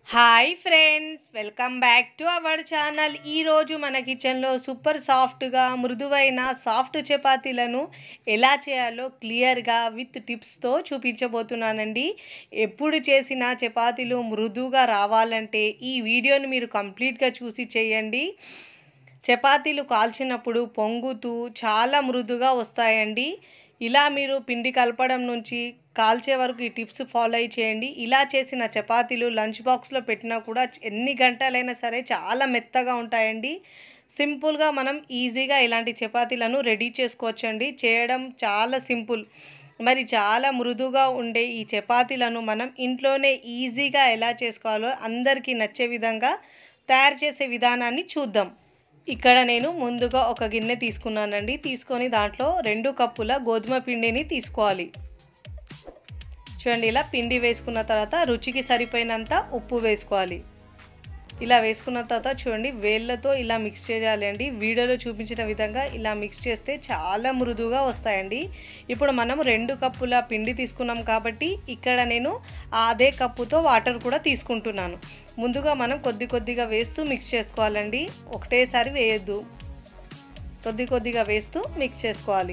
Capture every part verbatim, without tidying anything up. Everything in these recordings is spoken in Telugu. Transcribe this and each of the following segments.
Hi friends, welcome back to our channel. ఈరోజు మన కిచెన్లో సూపర్ సాఫ్ట్గా మృదువైన సాఫ్ట్ చపాతీలను ఎలా చేయాలో క్లియర్గా విత్ టిప్స్తో చూపించబోతున్నానండి. ఎప్పుడు చేసిన చపాతీలు మృదువుగా రావాలంటే ఈ వీడియోని మీరు కంప్లీట్గా చూసి చేయండి. చపాతీలు కాల్చినప్పుడు పొంగుతూ చాలా మృదుగా వస్తాయండి. ఇలా మీరు పిండి కలపడం నుంచి కాల్చే వరకు ఈ టిప్స్ ఫాలో అయి చేయండి. ఇలా చేసిన చపాతీలు లంచ్ బాక్స్లో పెట్టినా కూడా ఎన్ని గంటలైనా సరే చాలా మెత్తగా ఉంటాయండి. సింపుల్గా మనం ఈజీగా ఇలాంటి చపాతీలను రెడీ చేసుకోవచ్చండి. చేయడం చాలా సింపుల్. మరి చాలా మృదుగా ఉండే ఈ చపాతీలను మనం ఇంట్లోనే ఈజీగా ఎలా చేసుకోవాలో అందరికీ నచ్చే విధంగా తయారు చేసే విధానాన్ని చూద్దాం. ఇక్కడ నేను ముందుగా ఒక గిన్నె తీసుకున్నానండి. తీసుకొని దాంట్లో రెండు కప్పుల గోధుమ పిండిని తీసుకోవాలి. చూడండి, ఇలా పిండి వేసుకున్న తర్వాత రుచికి సరిపోయినంత ఉప్పు వేసుకోవాలి. ఇలా వేసుకున్న తర్వాత చూడండి, వేళ్ళతో ఇలా మిక్స్ చేయాలి అండి. వీడియోలో చూపించిన విధంగా ఇలా మిక్స్ చేస్తే చాలా మృదువుగా వస్తాయండి. ఇప్పుడు మనం రెండు కప్పుల పిండి తీసుకున్నాం కాబట్టి ఇక్కడ నేను అదే కప్పుతో వాటర్ కూడా తీసుకుంటున్నాను. ముందుగా మనం కొద్ది కొద్దిగా వేస్తూ మిక్స్ చేసుకోవాలండి. ఒకటేసారి వేయొద్దు, కొద్ది కొద్దిగా వేస్తూ మిక్స్ చేసుకోవాలి.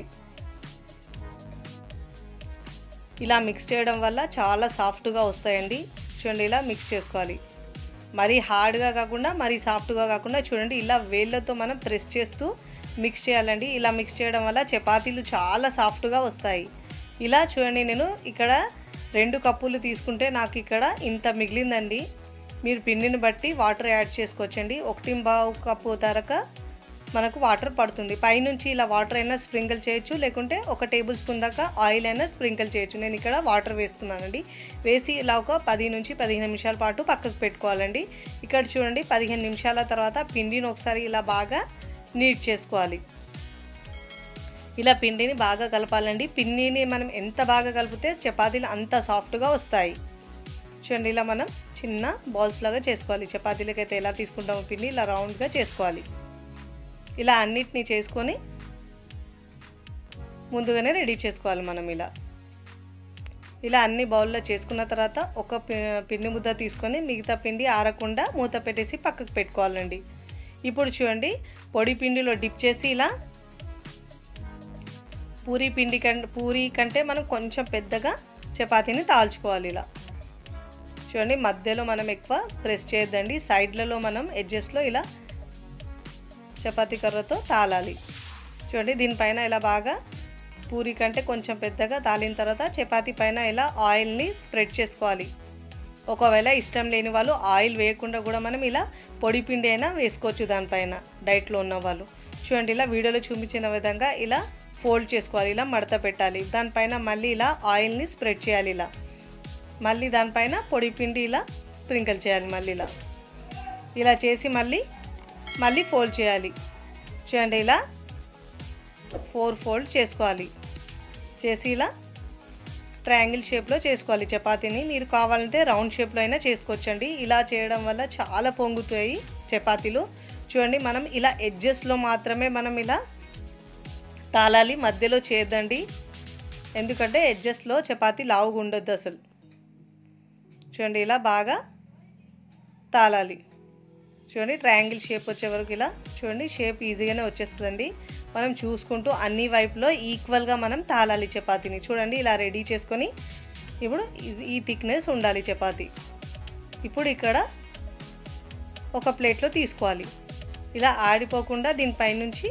ఇలా మిక్స్ చేయడం వల్ల చాలా సాఫ్ట్గా వస్తాయండి. చూడండి, ఇలా మిక్స్ చేసుకోవాలి. మరీ హార్డ్గా కాకుండా మరీ సాఫ్ట్గా కాకుండా చూడండి, ఇలా వేళ్ళతో మనం ప్రెస్ చేస్తూ మిక్స్ చేయాలండి. ఇలా మిక్స్ చేయడం వల్ల చపాతీలు చాలా సాఫ్ట్గా వస్తాయి. ఇలా చూడండి, నేను ఇక్కడ రెండు కప్పులు తీసుకుంటే నాకు ఇక్కడ ఇంత మిగిలిందండి. మీరు పిండిని బట్టి వాటర్ యాడ్ చేసుకోవచ్చండి. ఒకటి పావు కప్పు తరక మనకు వాటర్ పడుతుంది. పైనుంచి ఇలా వాటర్ అయినా స్ప్రింకిల్ చేయొచ్చు, లేకుంటే ఒక టేబుల్ స్పూన్ దాకా ఆయిల్ అయినా స్ప్రింకిల్ చేయొచ్చు. నేను ఇక్కడ వాటర్ వేస్తున్నానండి. వేసి ఇలా ఒక పది నుంచి పదిహేను నిమిషాల పాటు పక్కకు పెట్టుకోవాలండి. ఇక్కడ చూడండి, పదిహేను నిమిషాల తర్వాత పిండిని ఒకసారి ఇలా బాగా నీట్ చేసుకోవాలి. ఇలా పిండిని బాగా కలపాలండి. పిండిని మనం ఎంత బాగా కలిపితే చపాతీలు అంత సాఫ్ట్గా వస్తాయి. చూడండి, ఇలా మనం చిన్న బాల్స్ లాగా చేసుకోవాలి. చపాతీలకైతే ఎలా తీసుకుంటామో పిండి ఇలా రౌండ్గా చేసుకోవాలి. ఇలా అన్నిటినీ చేసుకొని ముందుగానే రెడీ చేసుకోవాలి. మనం ఇలా ఇలా అన్ని బౌల్లో చేసుకున్న తర్వాత ఒక పిండి ముద్ద తీసుకొని మిగతా పిండి ఆరకుండా మూత పెట్టేసి పక్కకు పెట్టుకోవాలండి. ఇప్పుడు చూడండి, పొడి పిండిలో డిప్ చేసి ఇలా పూరీ పిండి కంటే పూరీ కంటే మనం కొంచెం పెద్దగా చపాతీని తాల్చుకోవాలి. ఇలా చూడండి, మధ్యలో మనం ఎక్కువ ప్రెస్ చేయొద్దండి. సైడ్లలో మనం ఎడ్జెస్లో ఇలా చపాతీ కర్రతో తాలాలి. చూడండి, దీనిపైన ఇలా బాగా పూరి కంటే కొంచెం పెద్దగా తాలిన తర్వాత చపాతీ పైన ఇలా ఆయిల్ని స్ప్రెడ్ చేసుకోవాలి. ఒకవేళ ఇష్టం లేని వాళ్ళు ఆయిల్ వేయకుండా కూడా మనం ఇలా పొడి పిండి అయినా వేసుకోవచ్చు దానిపైన, డైట్లో ఉన్న వాళ్ళు. చూడండి, ఇలా వీడియోలో చూపించిన విధంగా ఇలా ఫోల్డ్ చేసుకోవాలి. ఇలా మడత పెట్టాలి. దానిపైన మళ్ళీ ఇలా ఆయిల్ని స్ప్రెడ్ చేయాలి. ఇలా మళ్ళీ దానిపైన పొడి పిండి ఇలా స్ప్రింకిల్ చేయాలి. మళ్ళీ ఇలా ఇలా చేసి మళ్ళీ మళ్ళీ ఫోల్డ్ చేయాలి. చూడండి, ఇలా ఫోర్ ఫోల్డ్ చేసుకోవాలి. చేసి ఇలా ట్రయాంగిల్ షేప్లో చేసుకోవాలి చపాతీని. మీరు కావాలంటే రౌండ్ షేప్లో అయినా చేసుకోవచ్చండి. ఇలా చేయడం వల్ల చాలా పొంగుతాయి చపాతీలు. చూడండి, మనం ఇలా ఎడ్జెస్లో మాత్రమే మనం ఇలా తాళాలి, మధ్యలో చేయొద్దండి. ఎందుకంటే ఎడ్జెస్లో చపాతీ లావుగా ఉండొద్దు అసలు. చూడండి, ఇలా బాగా తాళాలి. చూడండి, ట్రయాంగిల్ షేప్ వచ్చే వరకు ఇలా చూడండి, షేప్ ఈజీగానే వచ్చేస్తుందండి. మనం చూసుకుంటూ అన్ని వైపులో ఈక్వల్గా మనం తాళాలి చపాతీని. చూడండి, ఇలా రెడీ చేసుకొని ఇప్పుడు ఈ థిక్నెస్ ఉండాలి చపాతీ. ఇప్పుడు ఇక్కడ ఒక ప్లేట్లో తీసుకోవాలి. ఇలా ఆడిపోకుండా దీనిపైనుంచి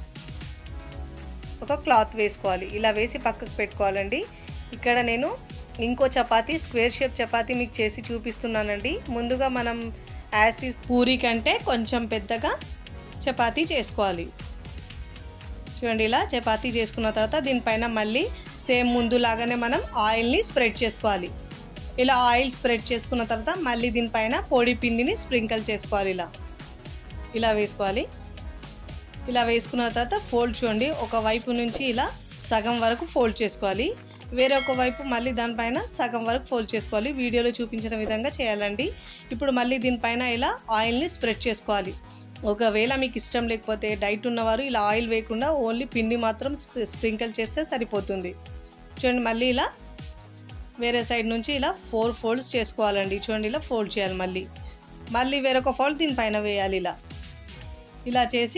ఒక క్లాత్ వేసుకోవాలి. ఇలా వేసి పక్కకు పెట్టుకోవాలండి. ఇక్కడ నేను ఇంకో చపాతీ స్క్వేర్ షేప్ చపాతీ మీకు చేసి చూపిస్తున్నానండి. ముందుగా మనం యాజ్ పూరీ కంటే కొంచెం పెద్దగా చపాతీ చేసుకోవాలి. చూడండి, ఇలా చపాతీ చేసుకున్న తర్వాత దీనిపైన మళ్ళీ సేమ్ ముందులాగానే మనం ఆయిల్ని స్ప్రెడ్ చేసుకోవాలి. ఇలా ఆయిల్ స్ప్రెడ్ చేసుకున్న తర్వాత మళ్ళీ దీనిపైన పొడి పిండిని స్ప్రింకిల్ చేసుకోవాలి. ఇలా ఇలా వేసుకోవాలి. ఇలా వేసుకున్న తర్వాత ఫోల్డ్ చూడండి, ఒక వైపు నుంచి ఇలా సగం వరకు ఫోల్డ్ చేసుకోవాలి. వేరే ఒక వైపు మళ్ళీ దానిపైన సగం వరకు ఫోల్డ్ చేసుకోవాలి. వీడియోలో చూపించిన విధంగా చేయాలండి. ఇప్పుడు మళ్ళీ దీనిపైన ఇలా ఆయిల్ని స్ప్రెడ్ చేసుకోవాలి. ఒకవేళ మీకు ఇష్టం లేకపోతే డైట్ ఉన్నవారు ఇలా ఆయిల్ వేయకుండా ఓన్లీ పిండి మాత్రం స్ప్రింకిల్ చేస్తే సరిపోతుంది. చూడండి, మళ్ళీ ఇలా వేరే సైడ్ నుంచి ఇలా ఫోర్ ఫోల్డ్స్ చేసుకోవాలండి. చూడండి ఇలా ఫోల్డ్ చేయాలి. మళ్ళీ మళ్ళీ వేరొక ఫోల్డ్ దీనిపైన వేయాలి. ఇలా ఇలా చేసి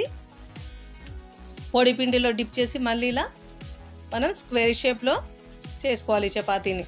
పొడి పిండిలో డిప్ చేసి మళ్ళీ ఇలా మనం స్క్వేర్ షేప్లో చేసుకోవాలి చపాతీని.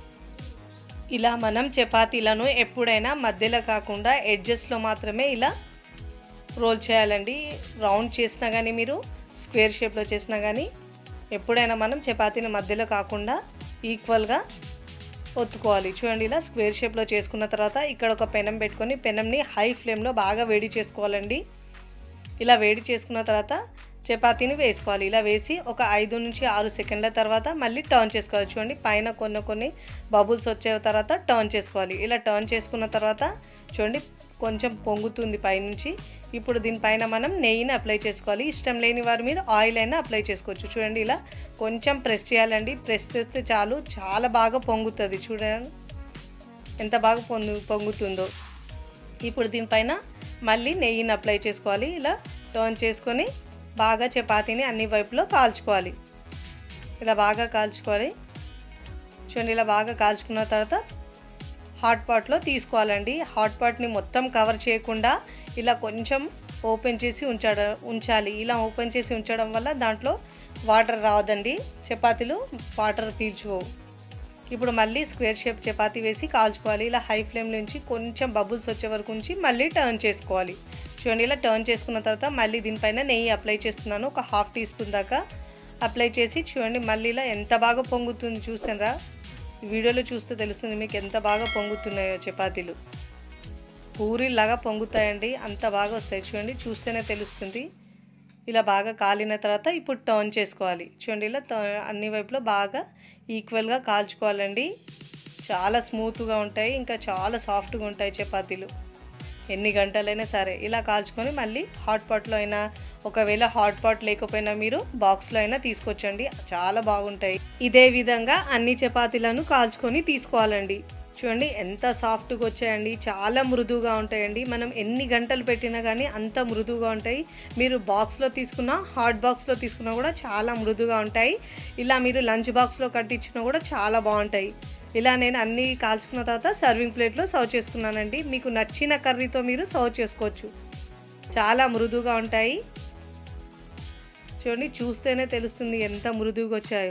ఇలా మనం చపాతీలను ఎప్పుడైనా మధ్యలో కాకుండా ఎడ్జెస్లో మాత్రమే ఇలా రోల్ చేయాలండి. రౌండ్ చేసినా కానీ మీరు స్క్వేర్ షేప్లో చేసినా కానీ ఎప్పుడైనా మనం చపాతీని మధ్యలో కాకుండా ఈక్వల్గా ఒత్తుకోవాలి. చూడండి ఇలా స్క్వేర్ షేప్లో చేసుకున్న తర్వాత ఇక్కడ ఒక పెనం పెట్టుకొని పెనంని హై ఫ్లేమ్లో బాగా వేడి చేసుకోవాలండి. ఇలా వేడి చేసుకున్న తర్వాత చపాతీని వేసుకోవాలి. ఇలా వేసి ఒక ఐదు నుంచి ఆరు సెకండ్ల తర్వాత మళ్ళీ టర్న్ చేసుకోవాలి. చూడండి పైన కొన్ని కొన్ని బబుల్స్ వచ్చే తర్వాత టర్న్ చేసుకోవాలి. ఇలా టర్న్ చేసుకున్న తర్వాత చూడండి కొంచెం పొంగుతుంది పైనుంచి. ఇప్పుడు దీనిపైన మనం నెయ్యిని అప్లై చేసుకోవాలి. ఇష్టం లేని వారు మీరు ఆయిల్ అయినా అప్లై చేసుకోవచ్చు. చూడండి ఇలా కొంచెం ప్రెస్ చేయాలండి. ప్రెస్ చేస్తే చాలు, చాలా బాగా పొంగుతుంది. చూడండి ఎంత బాగా పొంగు పొంగుతుందో. ఇప్పుడు దీనిపైన మళ్ళీ నెయ్యిని అప్లై చేసుకోవాలి. ఇలా టర్న్ చేసుకొని బాగా చపాతీని అన్ని వైపులో కాల్చుకోవాలి. ఇలా బాగా కాల్చుకోవాలి. చూడండి ఇలా బాగా కాల్చుకున్న తర్వాత హాట్ పాట్లో తీసుకోవాలండి. హాట్ పాట్ని మొత్తం కవర్ చేయకుండా ఇలా కొంచెం ఓపెన్ చేసి ఉంచడ ఉంచాలి. ఇలా ఓపెన్ చేసి ఉంచడం వల్ల దాంట్లో వాటర్ రావదండి. చపాతీలు వాటర్ పీల్చుకోవు. ఇప్పుడు మళ్ళీ స్క్వేర్ షేప్ చపాతీ వేసి కాల్చుకోవాలి. ఇలా హై ఫ్లేమ్ నుంచి కొంచెం బబుల్స్ వచ్చే వరకు ఉంచి మళ్ళీ టర్న్ చేసుకోవాలి. చూడండి ఇలా టర్న్ చేసుకున్న తర్వాత మళ్ళీ దీనిపైన నెయ్యి అప్లై చేస్తున్నాను. ఒక హాఫ్ టీ స్పూన్ దాకా అప్లై చేసి చూడండి మళ్ళీ ఇలా ఎంత బాగా పొంగుతుంది చూసారా. వీడియోలో చూస్తే తెలుస్తుంది మీకు ఎంత బాగా పొంగుతున్నాయో చపాతీలు. పూరీలాగా పొంగుతాయండి, అంత బాగా వస్తాయి. చూడండి చూస్తేనే తెలుస్తుంది. ఇలా బాగా కాలిన తర్వాత ఇప్పుడు టర్న్ చేసుకోవాలి. చూడండి ఇలా అన్ని వైపులో బాగా ఈక్వల్గా కాల్చుకోవాలండి. చాలా స్మూత్గా ఉంటాయి, ఇంకా చాలా సాఫ్ట్గా ఉంటాయి చపాతీలు. ఎన్ని గంటలైనా సరే ఇలా కాల్చుకొని మళ్ళీ హాట్ పాట్లో అయినా, ఒకవేళ హాట్ పాట్ లేకపోయినా మీరు బాక్స్లో అయినా తీసుకొచ్చండి, చాలా బాగుంటాయి. ఇదే విధంగా అన్ని చపాతీలను కాల్చుకొని తీసుకోవాలండి. చూడండి ఎంత సాఫ్ట్గా వచ్చాయండి, చాలా మృదువుగా ఉంటాయండి. మనం ఎన్ని గంటలు పెట్టినా కానీ అంత మృదువుగా ఉంటాయి. మీరు బాక్స్లో తీసుకున్నా హాట్ బాక్స్లో తీసుకున్నా కూడా చాలా మృదువుగా ఉంటాయి. ఇలా మీరు లంచ్ బాక్స్లో కట్టించినా కూడా చాలా బాగుంటాయి. ఇలా నేను అన్నీ కాల్చుకున్న తర్వాత సర్వింగ్ ప్లేట్లో సర్వ్ చేసుకున్నానండి. మీకు నచ్చిన కర్రీతో మీరు సర్వ్ చేసుకోవచ్చు. చాలా మృదువుగా ఉంటాయి. చూడండి చూస్తేనే తెలుస్తుంది ఎంత మృదువుగా వచ్చాయో.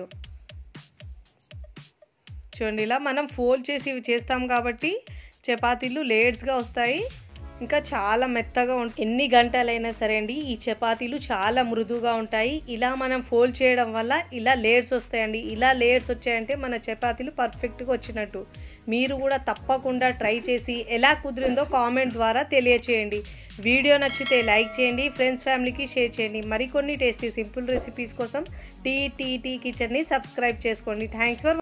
చూడండి ఇలా మనం ఫోల్డ్ చేసి ఇవి చేస్తాం కాబట్టి చపాతీలు లేయర్స్గా వస్తాయి, ఇంకా చాలా మెత్తగా ఉంటాయి. ఎన్ని గంటలైనా సరే అండి ఈ చపాతీలు చాలా మృదువుగా ఉంటాయి. ఇలా మనం ఫోల్డ్ చేయడం వల్ల ఇలా లేయర్స్ వస్తాయండి. ఇలా లేయర్స్ వచ్చాయంటే మన చపాతీలు పర్ఫెక్ట్గా వచ్చినట్టు. మీరు కూడా తప్పకుండా ట్రై చేసి ఎలా కుదిరిందో కామెంట్ ద్వారా తెలియచేయండి. వీడియో నచ్చితే లైక్ చేయండి, ఫ్రెండ్స్ ఫ్యామిలీకి షేర్ చేయండి. మరికొన్ని టేస్టీ సింపుల్ రెసిపీస్ కోసం టీ టీ టీ కిచెన్ని సబ్స్క్రైబ్ చేసుకోండి. Thanks for